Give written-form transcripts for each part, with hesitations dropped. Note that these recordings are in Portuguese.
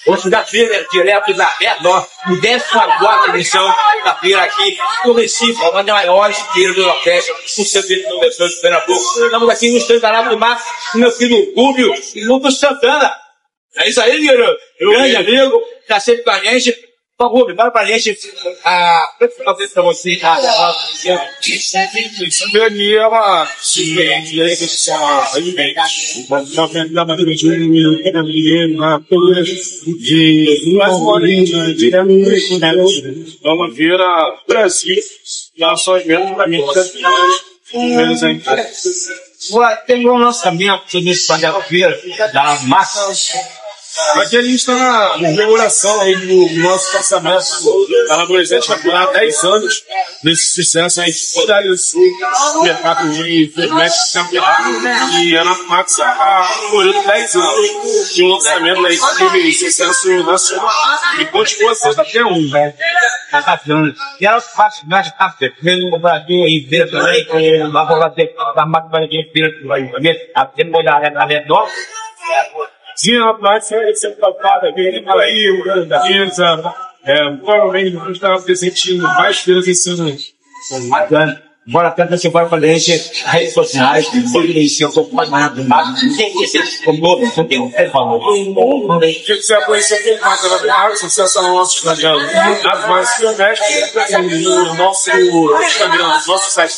Hoje da feira, direto da Real, no 14ª edição da feira aqui no Recife, uma das maiores feiras do Nordeste, com o serviço do Metrô de Pernambuco. Estamos aqui no estande da Nave do Mar, com meu filho Rubio e Lucas Santana. É isso aí, meu grande amigo, está sempre com a gente. Por favor, fala pra gente fazer pra você. Isso aqui é uma experiência que se chama é uma feira Brasil, nações mesmo para mim. Tem um lançamento sobre esse feira da massa. Aqui a gente está na comemoração aí do nosso passamento da Laborescente há 10 anos desse sucesso aí, toda a Sul, mercado de fermento e a Max comemorando 10 anos de um lançamento aí que teve sucesso nacional e continua sendo até um. E ela faz mais rápido, mesmo no Brasil aí, feira também, vai rolar da máquina de feira também, até molhar a redor. Sim, mas você tocada aqui, aí, o grande da mesa, provavelmente a gente estava sentindo mais feiras esse ano. Bacana. Bora até você vai para a gente, as redes sociais, eu sou mais do mar, tem que ser como tem falou. Se quiser conhecer quem mais da acessa ao nosso Instagram, as mais no nosso Instagram, nosso site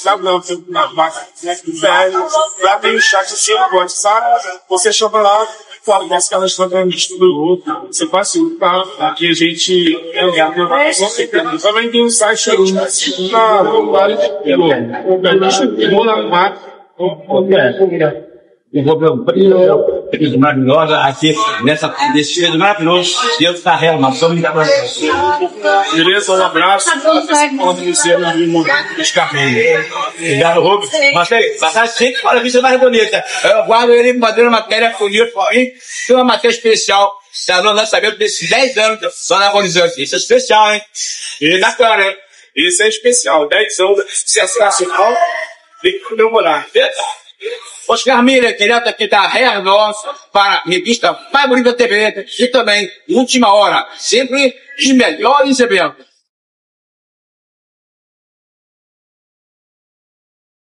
lá tem o chat assim, sabe? Você chama lá, fala dessa que elas estão dando estudo, você passa aqui a gente também tem um site na Vale maravilhosa aqui nesse filho maravilhoso Deus da Real, nós somos beleza, um abraço pode dizer nos caminhos. Obrigado, Rubens. Mas passar sempre para a vista mais bonita. Eu guardo ele fazendo matéria comigo, tem uma matéria especial no lançamento desses 10 anos só na Agonizante. Isso é especial, hein? E bacana, hein? Isso é especial, 10 anos de sucesso nacional, tem que comemorar. Oscar Miller, direto aqui da Real Nossa, para a revista mais bonita TV e também Última Hora, sempre os melhores eventos.